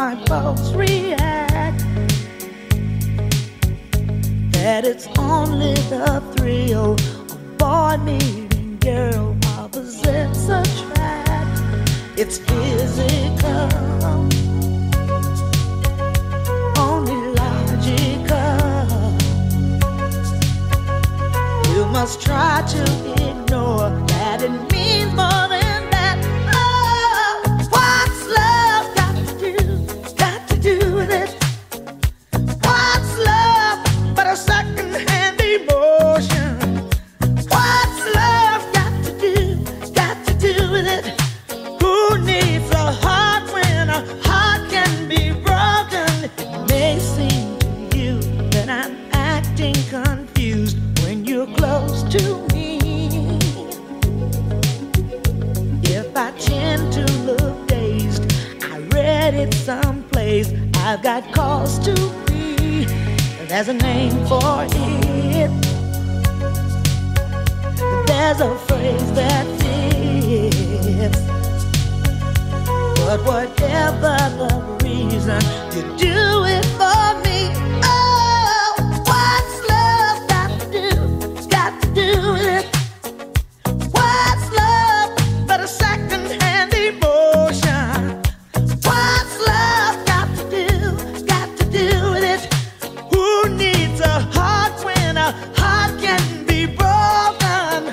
my folks react, that it's only the thrill of boy meeting girl opposites attract. It's physical, only logical. You must try to ignore that it means more than that. Oh, what's love got to do with it? What's love but a second-hand emotion? What's love got to do with it? Who needs a heart when a heart can be broken? It may seem to you that I'm acting confused when you're close to me. If I tend to look dazed, I read it someplace, I've got cause to be. There's a name for it. There's a phrase that fits. But whatever the reason, you do it for me. Oh, what's love got to do with it? What's love but a second-hand emotion? What's love got to do with it? Who needs a heart when a heart can be broken?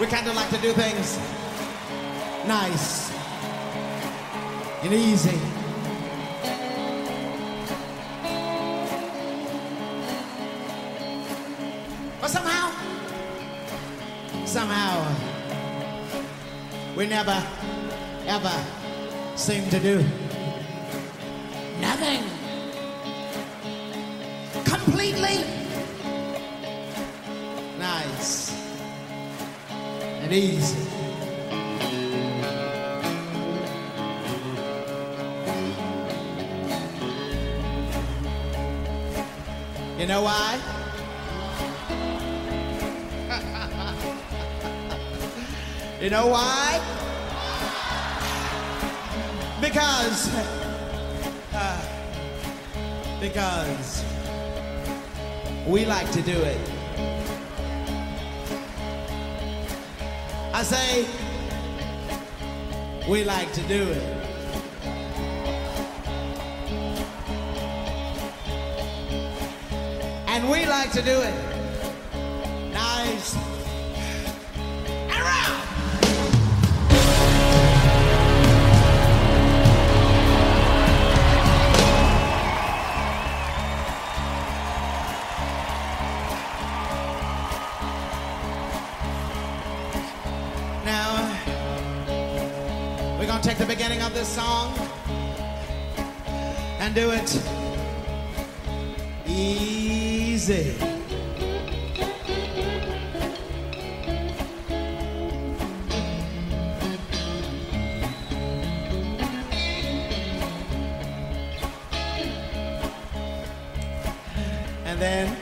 We kind of like to do things nice and easy. But somehow, we never, ever seem to do nothing completely nice and easy. You know why? You know why? Because we like to do it. I say, we like to do it. And we like to do it nice and round. Now, we're going to take the beginning of this song and do it easy. And then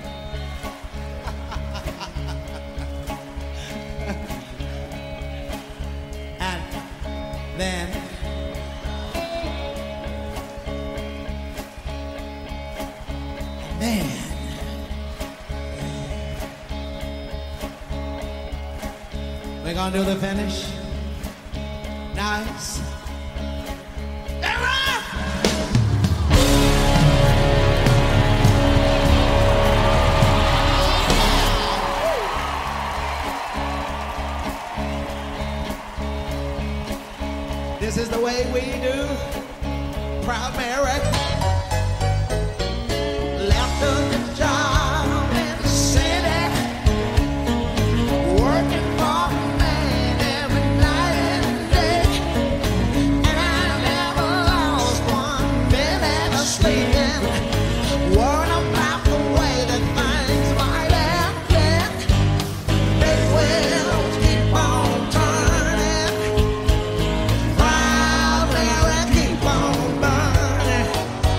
we're gonna do the finish. Nice. This is the way we do. Proud Mary left a job in the city, working for a man every night and day. And I never lost 1 minute of sleeping, worrying about the way that things might have been. Big wheels keep on turning, proud Mary keep on burning.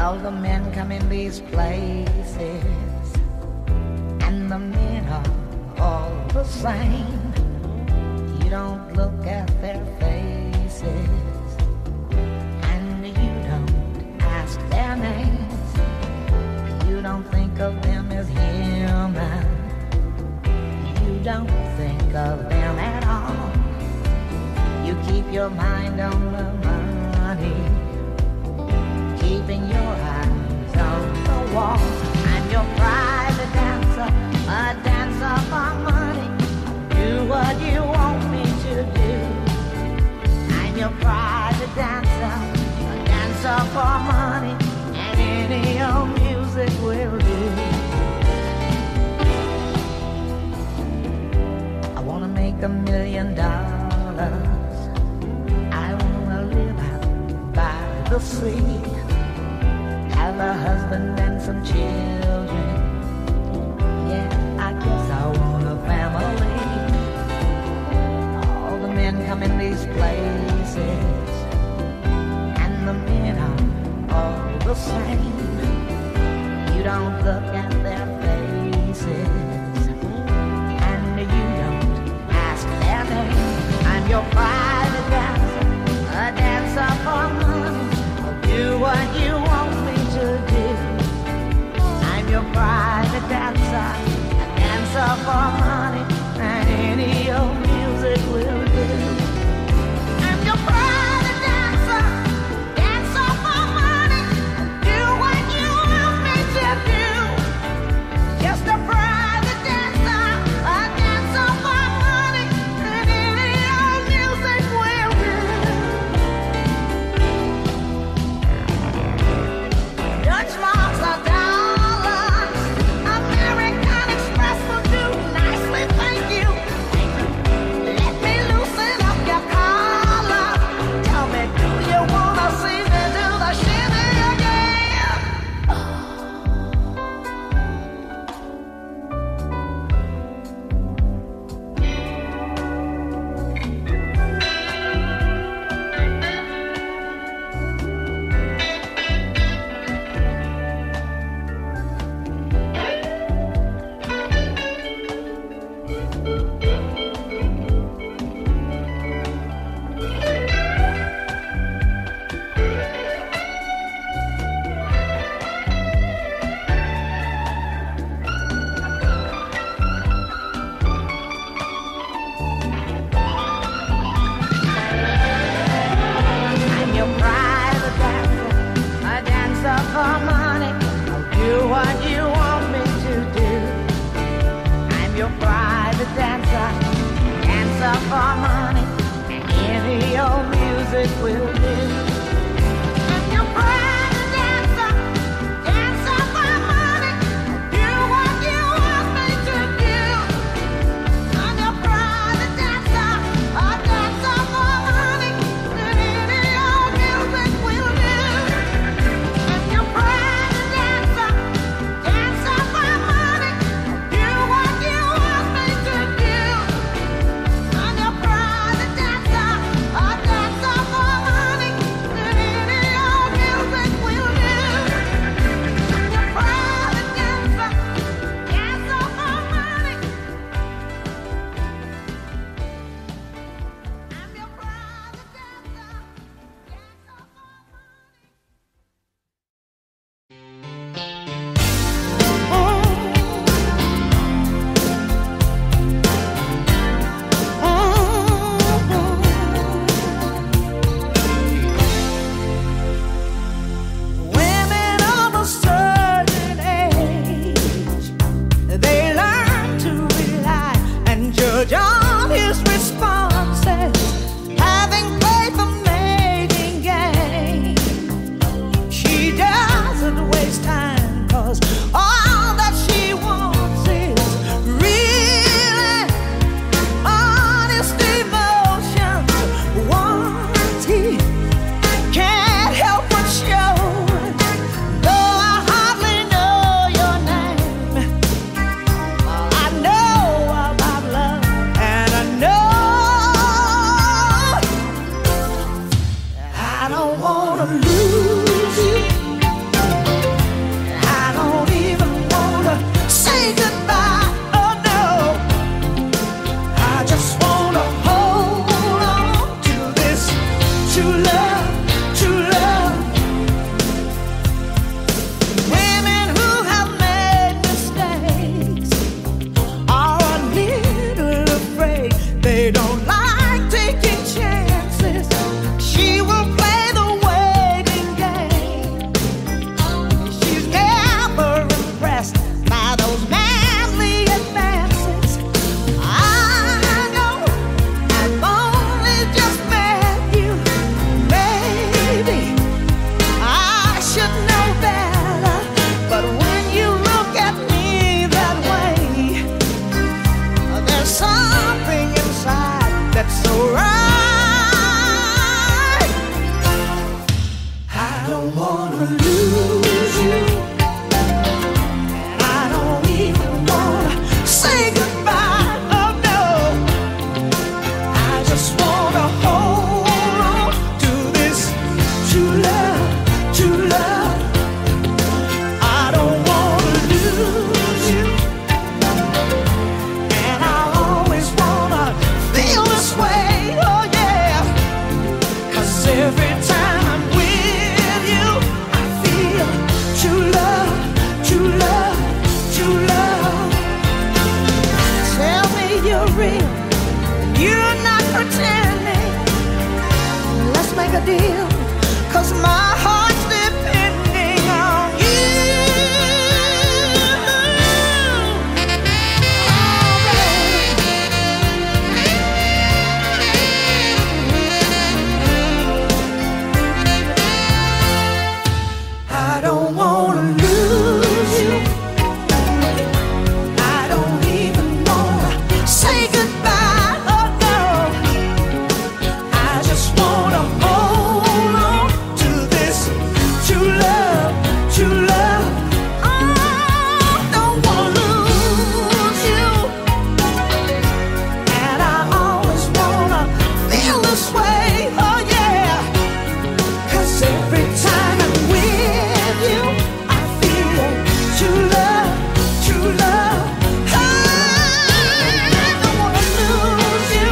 Well, the men come in these places, and the men are all the same. You don't look at their faces, and you don't ask their names. You don't think of them as human. You don't think of them at all. You keep your mind on the money, keeping your eyes on the wall. I'm your private dancer, a dancer for money. Do what you want me to do. I'm your private dancer, a dancer for money, and any old music will do. I wanna make $1 million. I wanna live out by the sea, have a husband and some children. Yeah, I guess I want a family. All the men come in these places, and the men are all the same. You don't look at their faces, and you don't ask their name. I'm your private dancer, a dancer for money. I'll do what you want me to do. I'm your private dancer, a dancer for money, and any old music will do. I'm your private dancer, dancer for money. Do what you want me to do. Just a private dancer, a dancer for money, and any old music will do. Dutch marks are dollars, American Express will do nicely, thank you. Let me loosen up your collar. Tell me, do you wanna see me do the shimmy again? I'm your private dancer, a dancer for money. I'll do what you want me to do. I'm your private dancer, dancer for money, and any old music will do. I'm your private dancer, dancer for money. Do what you want me to do. I'm your private dancer, a dancer for money, and any old music will do. I'm your private dancer, dancer for money. Do what you want me to do. I'm your private dancer, a dancer for money, and any old music will do. I'm your private dancer, dancer for money. I'm your private dancer, dancer for Women of a certain age, they learn to rely and judge on his responses, having faith for making gain. She doesn't waste time, 'cause all that she wants is real honest emotions. Once he can't help but show, though I hardly know your name. I know about love, and I know that I don't wanna lose you. every time I'm with you, I feel true love, true love, true love. Tell me you're real, you're not pretending. Let's make a deal, 'cause my heart's depending on you. I don't wanna lose you. I don't even wanna say goodbye, oh no. I just wanna hold on to this true love, true love. I don't wanna lose you, and I always wanna feel this way, oh yeah. 'Cause every time I'm with you, I feel true love, true love. I don't wanna lose you.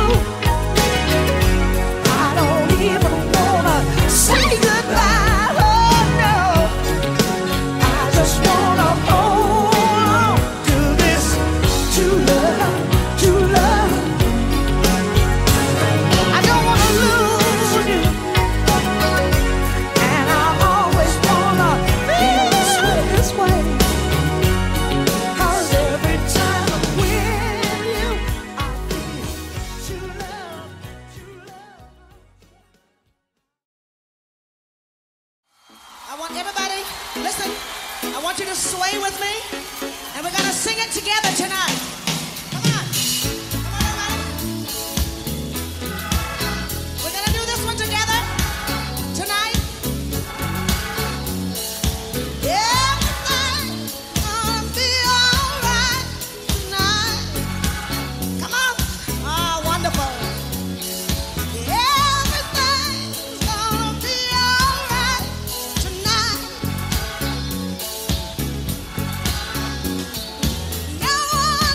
I don't even wanna say goodbye, oh no. I just wanna hold on to this true love, true love. I don't wanna lose you, and I always wanna feel this way. 'Cause every time I'm with you, I feel true love, true love. I want everybody, listen, I want you to sway with me, and we're gonna sing it together tonight. Come on. Come on, everybody. We're gonna do this one together tonight. Everything's gonna be alright tonight. Come on. Oh, wonderful. Everything's gonna be alright tonight. No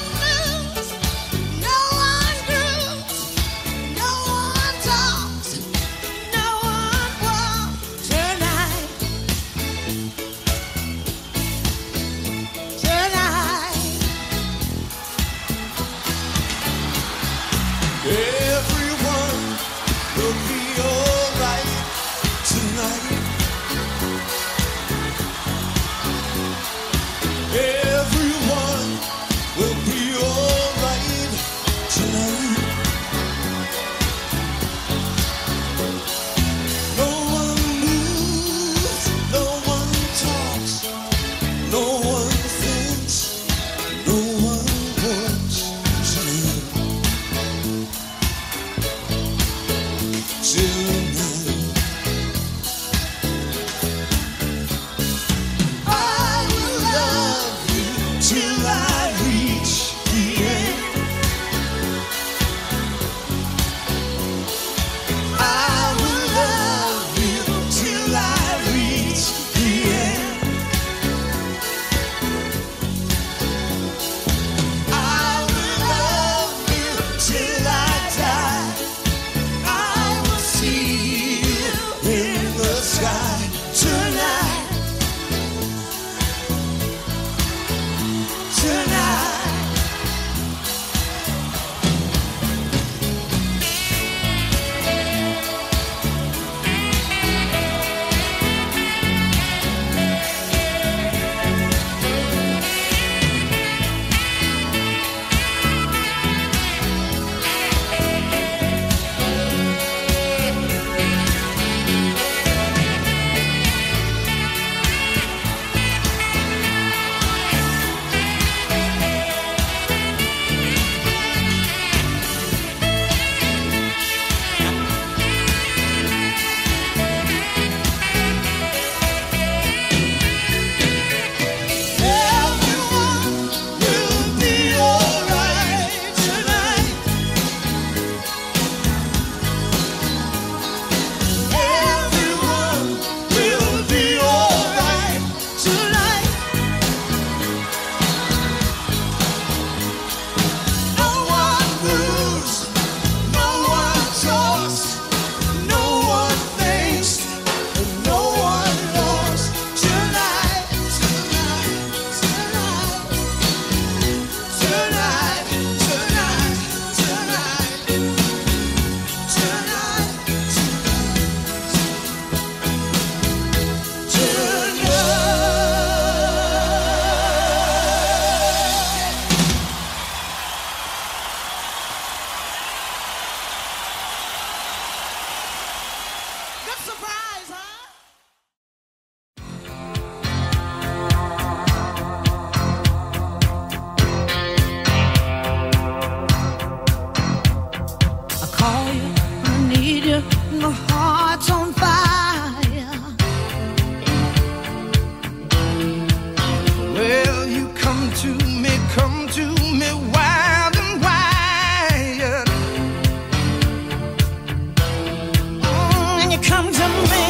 come to me,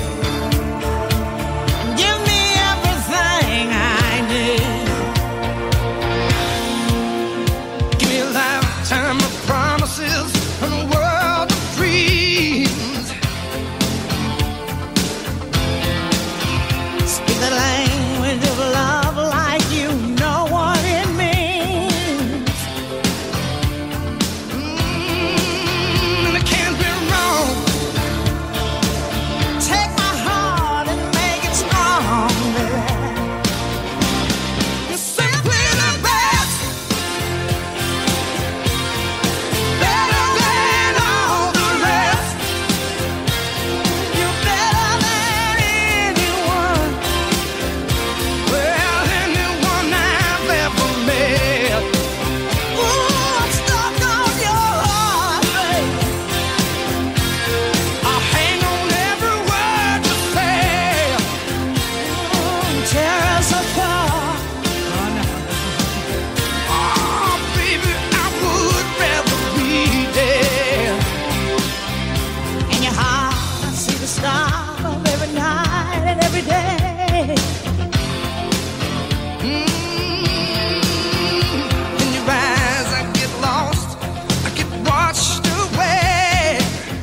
give me everything I need. Give me a lifetime of promises and a world of dreams. Speak the language of love like you know what it means. And it can't be wrong. Take my heart and make it strong, baby. You're simply the best, better than all the rest. You're better than anyone, well, anyone I've ever met. Ooh, I'm stuck on your heart, baby. I'll hang on every word you say. Tear us apart. Oh, baby, I would rather be dead. In your heart, I see the star of every night and every day. In your eyes, I get lost, I get washed away.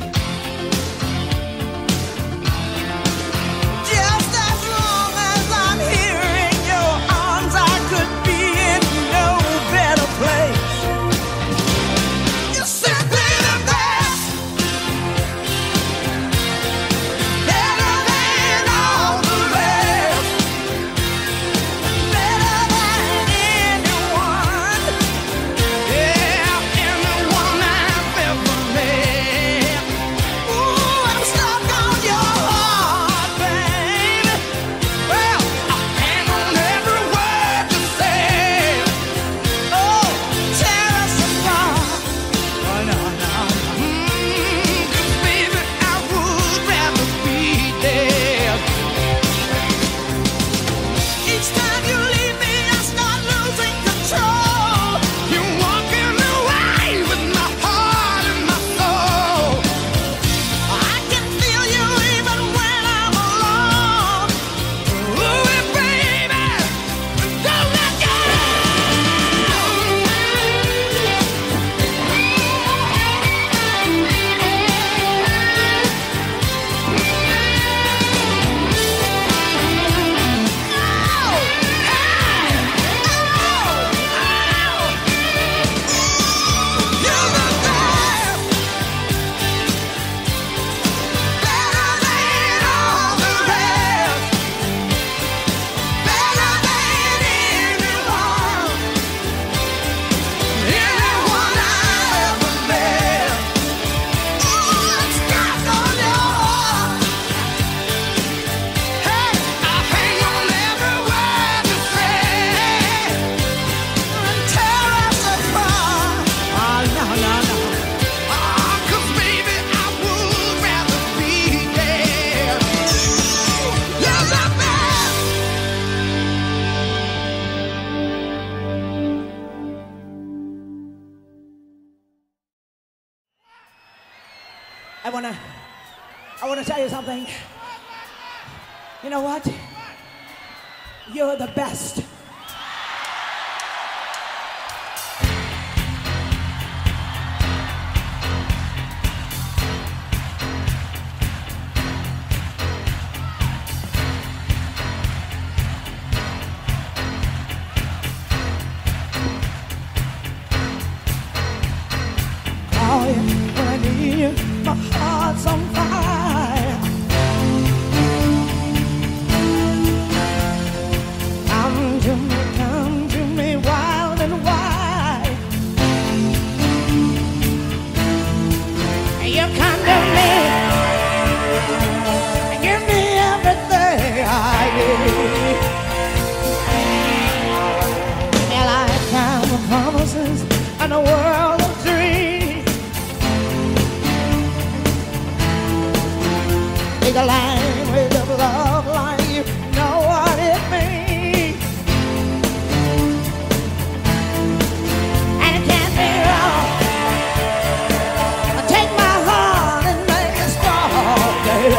Just as long as I'm here in your arms, I could be in no better place. You're simply the best, better than all the rest, better than anyone, yeah, anyone I've ever met. Ooh, I'm stuck on your heart, baby. Well, I'll hang on every word you say. Oh, tear us apart. Oh, no, no, no. 'Cause baby, I would rather be dead. Each time you leave me, I start losing control. You're walking away with my heart and my soul. I can feel you even when I'm alone. Ooh, baby, don't let go. You're the best, better than all the rest, better than anyone, anyone I've ever met. Ooh, I'm stuck on your heart. Hey, I'll hang on every word you say and tear us apart. Oh, no, no, no. Oh, 'cause baby, I would rather be dead. You're the best. I wanna tell you something. You know what? You're the best. Call you when I need you. My heart's on fire. Come to me, wild and wide. You come to me, and give me everything I need. A lifetime of promises and a world of dreams. Speak the language of love like you know what it means. And it can't be wrong. Take my heart and make it strong, baby.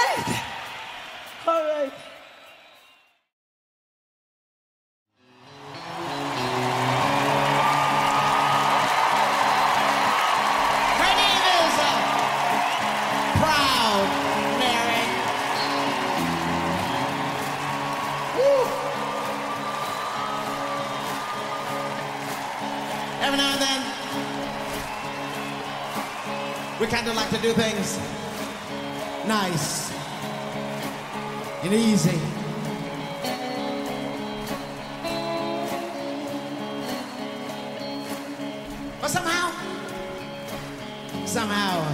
right. All right. Her name is Proud Mary. Woo. Every now and then, we kind of like to do things nice and easy. But somehow,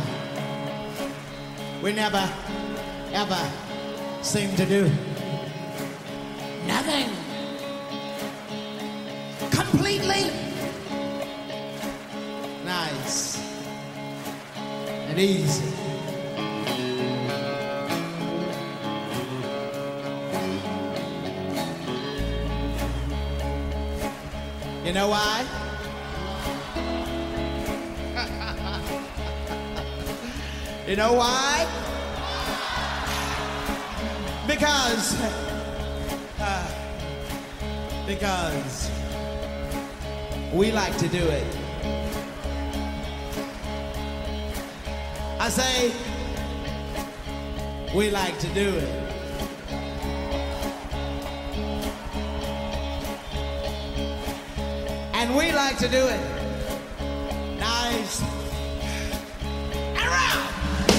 we never, ever seem to do nothing completely nice and easy. You know why? You know why? Because we like to do it. I say, we like to do it. And we like to do it nice and round.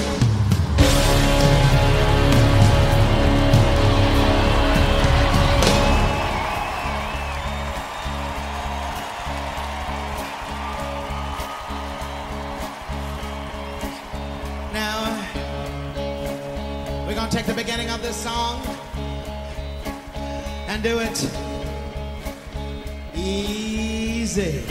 Now, we're going to take the beginning of this song and do it easy.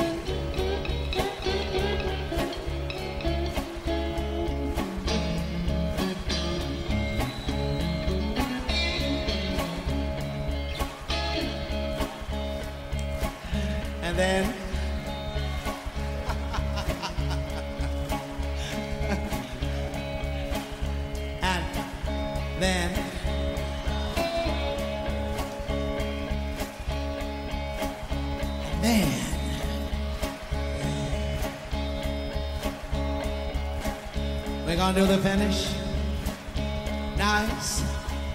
And then we're gonna do the finish. Nice.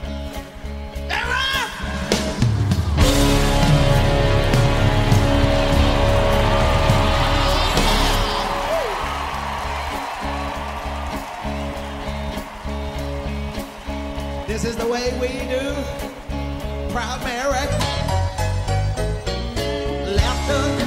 This is the way we do. Proud Mary left her.